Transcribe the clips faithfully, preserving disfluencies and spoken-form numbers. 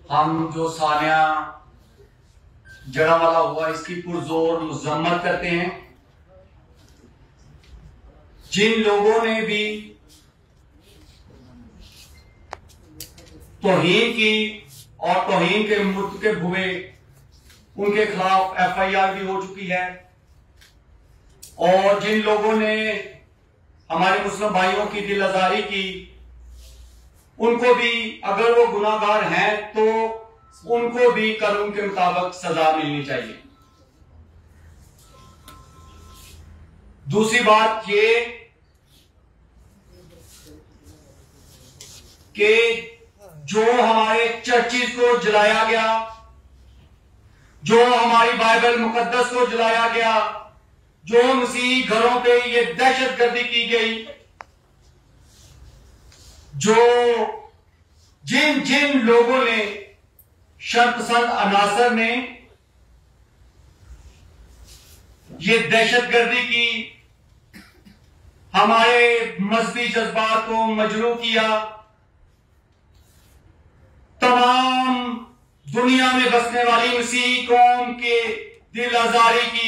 हम जो सानिया जड़ावाला हुआ इसकी पुरजोर मजम्मत करते हैं। जिन लोगों ने भी तौहीन की और तौहीन के मुर्तकब हुए उनके खिलाफ एफ आई आर भी हो चुकी है, और जिन लोगों ने हमारे मुस्लिम भाइयों की दिल आजारी की उनको भी, अगर वो गुनाहगार हैं तो उनको भी कानून के मुताबिक सजा मिलनी चाहिए। दूसरी बात ये कि जो हमारे चर्चिज को जलाया गया, जो हमारी बाइबल मुकद्दस को जलाया गया, जो मसीह घरों पे ये दहशतगर्दी की गई, जो जिन जिन लोगों ने शर्पसंद अनासर ने ये दहशतगर्दी की, हमारे मजहबी जज्बात को मजरू किया, तमाम दुनिया में बसने वाली मसीह कौम के दिल आजारी की,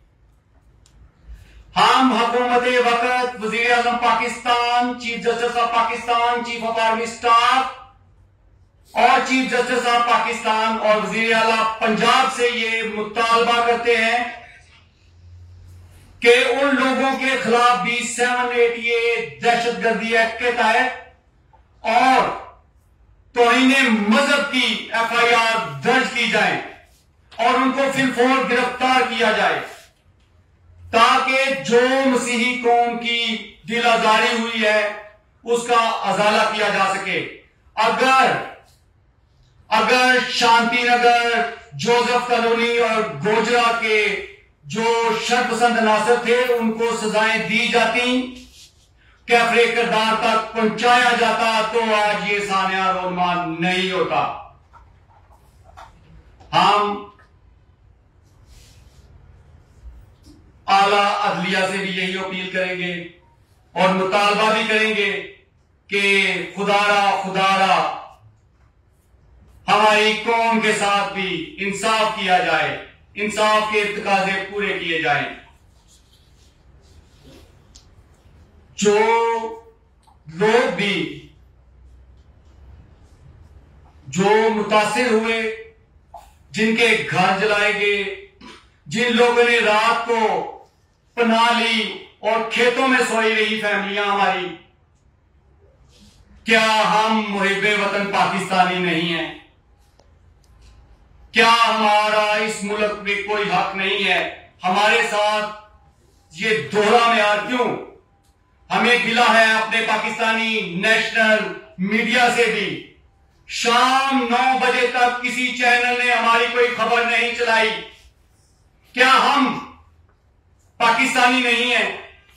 हम हुकूमत वक्त, वजीर आजम Pakistan, chief justice of Pakistan, chief of army staff और चीफ जस्टिस ऑफ पाकिस्तान और वजीर आला पंजाब से ये मुतालबा करते हैं कि उन लोगों के खिलाफ भी सेवन एटी एट दहशतगर्दी एक्ट के तहत और तौहीने मजहब की एफ आई आर दर्ज की जाए और उनको फिलफौर गिरफ्तार किया जाए, ताकि जो मसीही कौम की दिल आजारी हुई है उसका अजाला किया जा सके। अगर अगर शांतिनगर, जोसेफ कॉलोनी और गोजरा के जो शर्पसंद अनासर थे उनको सजाएं दी जाती, कैफरे किरदार तक पहुंचाया जाता, तो आज ये सानिया रोलमान नहीं होता। हम आला अदलिया से भी यही अपील करेंगे और मुतालबा भी करेंगे कि खुदारा खुदारा हमारी कौम के साथ भी इंसाफ किया जाए, इंसाफ के तकाजे पूरे किए जाएं। जो लोग भी जो मुतासिर हुए, जिनके घर जलाए गए, जिन लोगों ने रात को पनाह ली और खेतों में सोई रही फैमिलियां हमारी, क्या हम मुहिब्बे वतन पाकिस्तानी नहीं हैं? क्या हमारा इस मुल्क में कोई हक नहीं है? हमारे साथ ये दोहरा मेयार क्यों? हमें गिला है अपने पाकिस्तानी नेशनल मीडिया से भी। शाम नौ बजे तक किसी चैनल ने हमारी कोई खबर नहीं चलाई। क्या हम पाकिस्तानी नहीं हैं?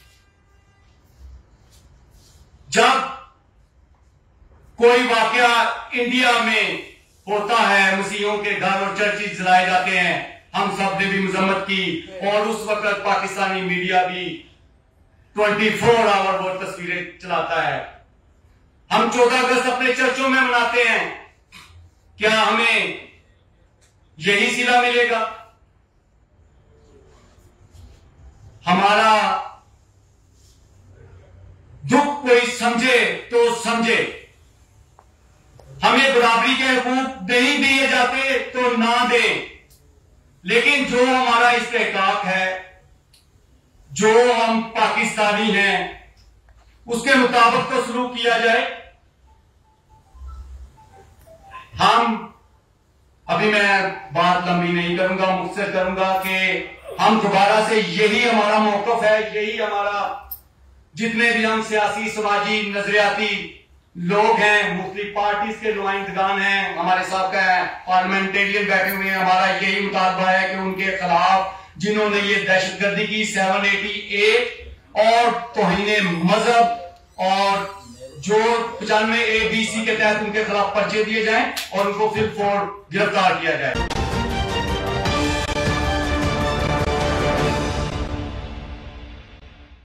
जब कोई वाकया इंडिया में होता है, मसीहों के घर और चर्चिज जलाए जाते हैं, हम सब ने भी मजम्मत की, और उस वक्त पाकिस्तानी मीडिया भी चौबीस आवर वो तस्वीरें चलाता है। हम चौदह अगस्त अपने चर्चों में मनाते हैं, क्या हमें यही सिला मिलेगा? हमारा दुख कोई समझे तो समझे, हमें बराबरी के हुकूक नहीं दिए जाते तो ना दे, लेकिन जो हमारा इस्तेहकाक है, जो हम पाकिस्तानी हैं, उसके मुताबिक तो सलूक किया जाए। हम अभी मैं बात लंबी नहीं करूंगा, मुख्तसर करूंगा कि हम दोबारा से यही हमारा मौक़िफ़ है, यही हमारा, जितने भी हम सियासी समाजी नजरियाती लोग हैं, मुख्तलिफ पार्टीज के नुमाइंदगान हैं, हमारे साथ का पार्लियामेंटेरियन बैठे हुए हैं, हमारा यही मुतालबा है कि उनके खिलाफ जिन्होंने ये दहशतगर्दी की सेवन एटी एट और तौहीने मजहब और जो पचानवे ए बी सी के तहत उनके खिलाफ पर्चे दिए जाएं और उनको फिलफौर गिरफ्तार किया जाए।